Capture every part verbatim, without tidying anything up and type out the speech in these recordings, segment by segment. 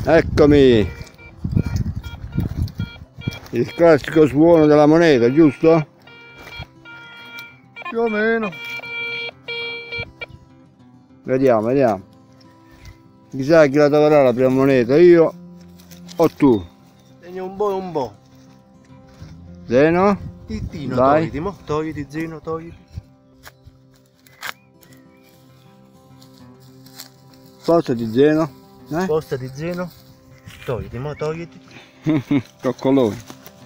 Eccomi! Il classico suono della moneta, giusto? Più o meno. Vediamo, vediamo. Chissà chi la troverà la prima moneta, io o tu? Segna un po' e un po'. Zeno? Tittino, Vai. togliti, mo. Togliti, Zeno, togliti. Spostati Zeno. Eh? Spostati, Zeno. Togliti, mo, togliti. Coccolone.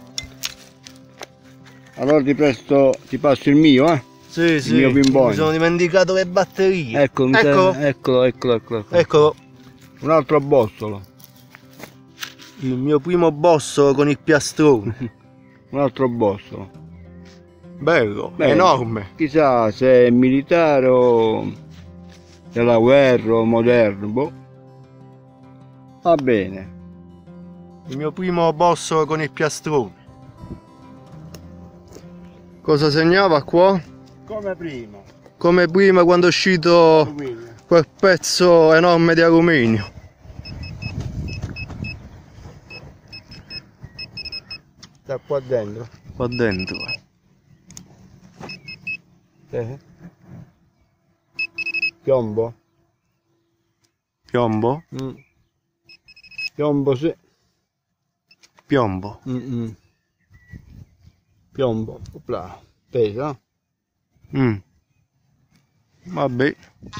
Allora ti presto, ti passo il mio, eh? Sì, il sì. mio pinball. Mi sono dimenticato le batterie. Ecco, mi Ecco. sa- eccolo, eccolo, eccolo. Eccolo. Un altro bossolo. Il mio primo bosso con il piastrone. Un altro bossolo. Bello, Beh, enorme. Chissà se è militare o della guerra o moderno, boh. Va bene. Il mio primo bosso con il piastrone. Cosa segnava qua? Come prima. Come prima quando è uscito quel pezzo enorme di alluminio. Sta qua dentro. Qua dentro. Eh. Piombo. Piombo? Mm. Piombo sì. Piombo. Mm -mm. Piombo. Opla. Pesa. Mm. Vabbè.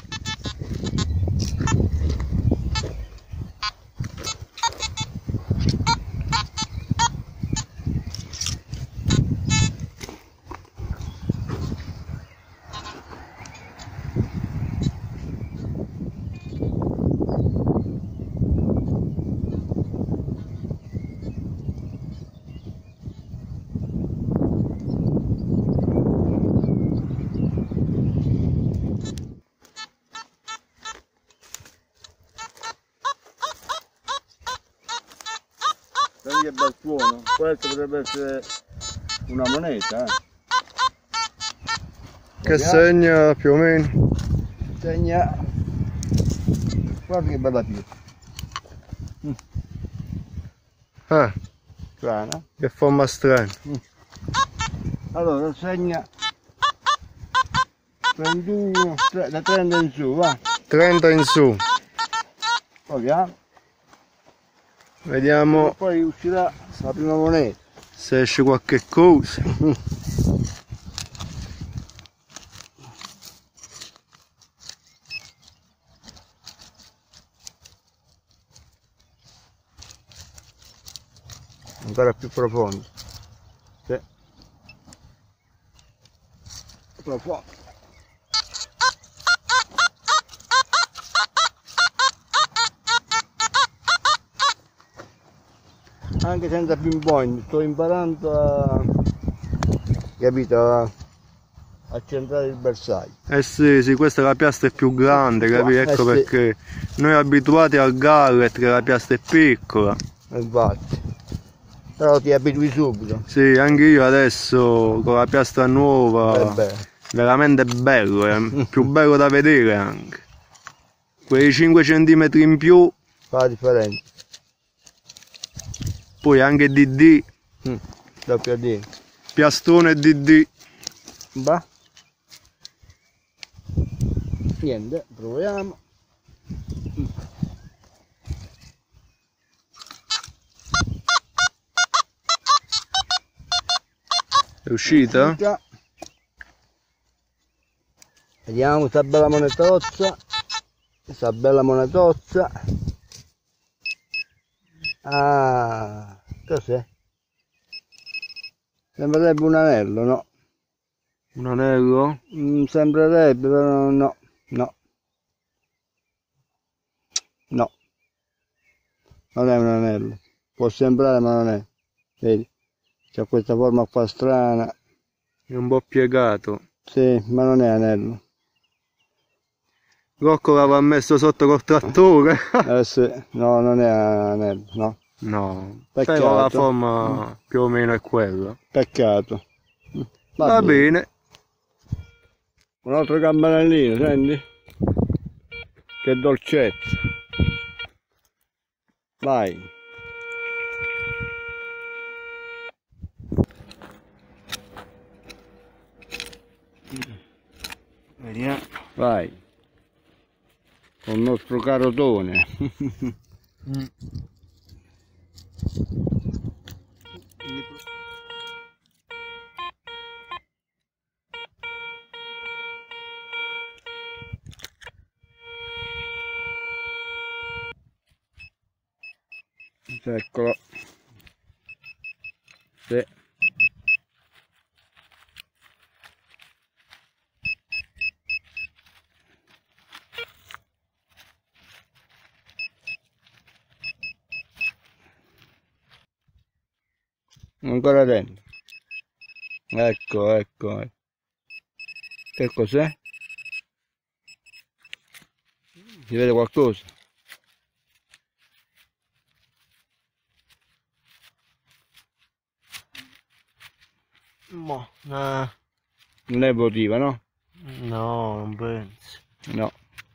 Che bel suono. Questo potrebbe essere una moneta, eh. Che Vediamo. segna più o meno? Segna. Guarda che bella pietra. Mm. Ah, Strana. che forma strana. Mm. Allora segna trentuno, da trenta in su, va. trenta in su. Proviamo. Vediamo Poi uscirà la prima moneta. se esce qualche cosa. Mm. Ancora più profondo. Sì. Profondo. Anche senza pinpoint, sto imparando a, capito, a, a centrare il bersaglio. Eh sì, sì, questa è la piastra è più grande, capito? Ecco Eh sì. perché noi abituati al gallet che la piastra è piccola. Infatti, però ti abitui subito. Sì, anche io adesso con la piastra nuova, Vabbè. veramente bello, è più bello da vedere anche. Quei cinque centimetri in più, Fa la differenza. poi anche D D, Mm. Doppio D. piastrone D D. Va. Niente, proviamo. È uscita? Già. Vediamo questa bella monetozza. Questa bella monetozza. Ah, cos'è? Sembrerebbe un anello, no? Un anello? Mm, sembrerebbe, però no, no. No. Non è un anello. Può sembrare, ma non è. Vedi? C'ha questa forma qua strana. È un po' piegato. Sì, ma non è anello. Rocco l'aveva messo sotto col trattore. Eh sì, no, non è anello, no. No, Peccato. però la forma più o meno è quella. Peccato. Va, Va bene. bene. Un altro campanellino, senti? Che dolcezza. Vai. Vediamo. Vai. Con il nostro carotone. Mm. Eccolo. Sì. Ancora dentro. Ecco, ecco. Che cos'è? Si vede qualcosa? Mo, nah. Non è votiva, no? No, non penso. No.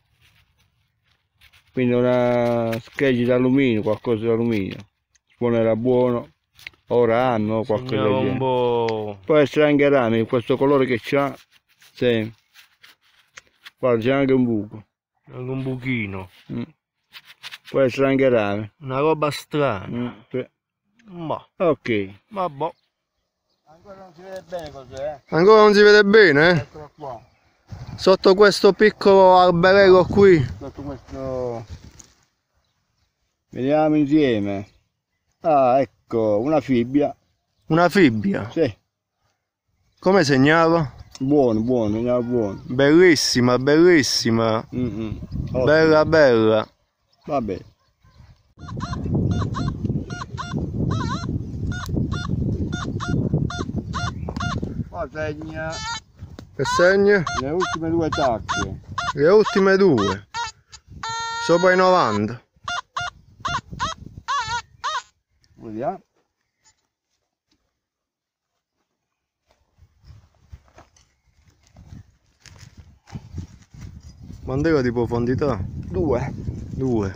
Quindi una scheggia d'alluminio, qualcosa d'alluminio. Suonerà buono. Ora hanno qualcosa Segnava del un genere. po'. Può essere anche rame, in questo colore che c'ha. Sì. Guarda, c'è anche un buco. Anche un buchino. Mm. Può essere anche rame. Una roba strana. Mm. Sì. Ma, Ok. vabbè. Ancora non si vede bene cos'è, eh? Ancora non si vede bene, eh? Eccolo qua. Sotto questo piccolo alberello qui. Sotto questo. Vediamo insieme. Ah, ecco, una fibbia. Una fibbia. Sì. Come segnava? Buono, buono, andiamo buono. Bellissima, bellissima. Mm -mm. Ottimo. Bella, bella. Vabbè. Qua segna Che segna? le ultime due tacche. Le ultime due. Sopra i novanta. Vediamo. Quant'era di profondità? Due. Due.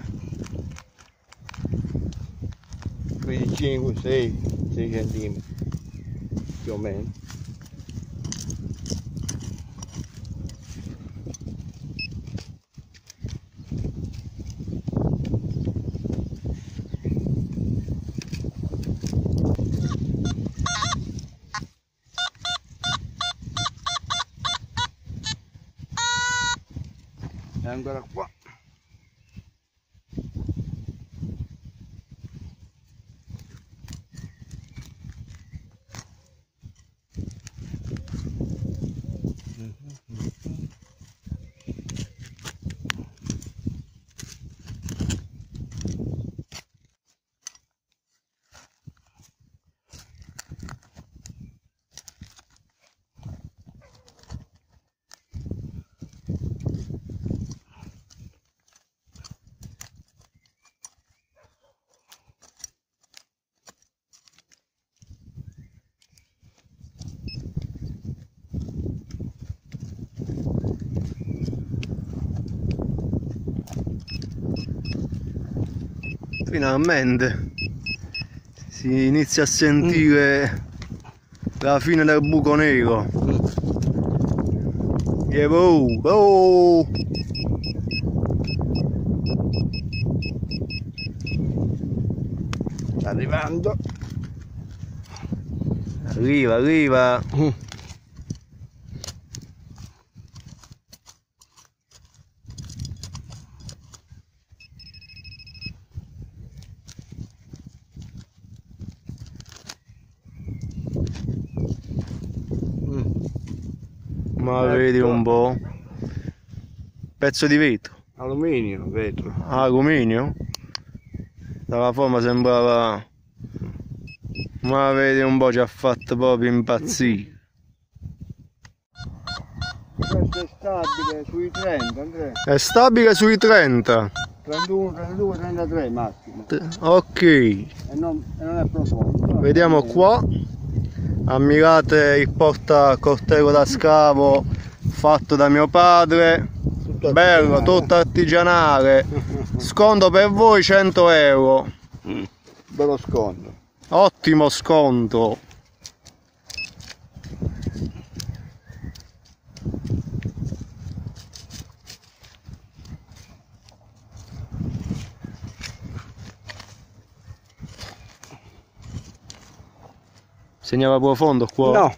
Quindi cinque, sei, sei centimetri. Più o meno. E ancora qua. Finalmente si inizia a sentire la fine del buco nero. Yeah, oh, oh. Sta arrivando. Arriva, arriva. Ma vedi un po'. Pezzo di vetro. Alluminio, vetro. Alluminio? Dalla forma sembrava. Ma vedi un po', ci ha fatto proprio impazzire. Questo è stabile sui trenta, Andrea. È stabile sui trenta. trentuno, trentadue, trentatré massimo. Ok. E non, e non è profondo. Vediamo qua. Ammirate il portacorteo da scavo fatto da mio padre. Tutto Bello, artigianale. tutto artigianale. Sconto per voi cento euro. bello sconto. Ottimo sconto. Segnava profondo qua? No.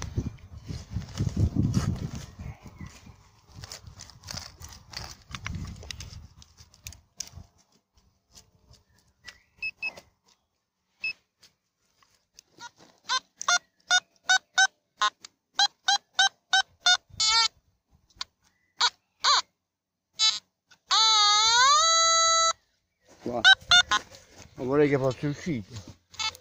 Qua. Ma vorrei che fosse uscito.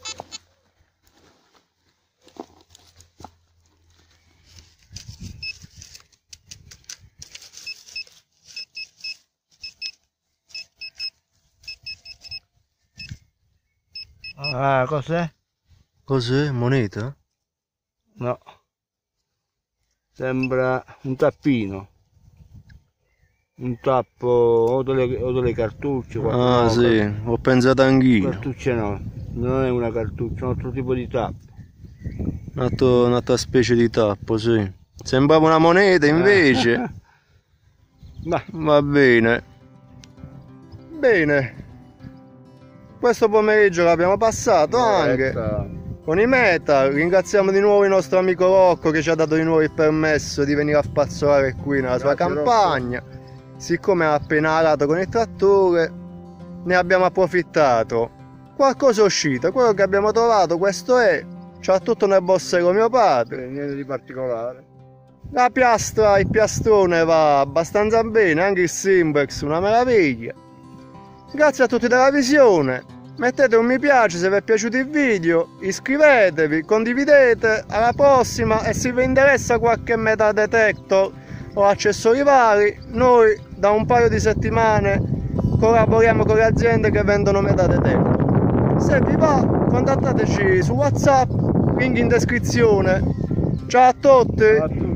Ah, cos'è? Cos'è? Moneta? No. Sembra un tappino. Un tappo o delle, o delle cartucce. Ah no, sì, car ho pensato anch'io. Cartucce no, non è una cartuccia, è un altro tipo di tappo. Un'altra, un'altra specie di tappo, sì. Sembrava una moneta invece. Eh. Ma Va bene. Bene. Questo pomeriggio l'abbiamo passato anche con i metal. Ringraziamo di nuovo il nostro amico Rocco che ci ha dato di nuovo il permesso di venire a spazzolare qui nella sua Grazie, campagna. Rocco. Siccome ha appena arato con il trattore, ne abbiamo approfittato. Qualcosa è uscito, quello che abbiamo trovato, questo è. C'ha tutto nel borsero mio padre. niente di particolare. La piastra, il piastrone va abbastanza bene, anche il Simbex, una meraviglia. Grazie a tutti della visione, mettete un mi piace se vi è piaciuto il video, iscrivetevi, condividete, alla prossima e se vi interessa qualche metal detector o accessori vari, noi da un paio di settimane collaboriamo con le aziende che vendono metal detector. Se vi va, contattateci su WhatsApp, link in descrizione. Ciao a tutti! Ciao a tutti.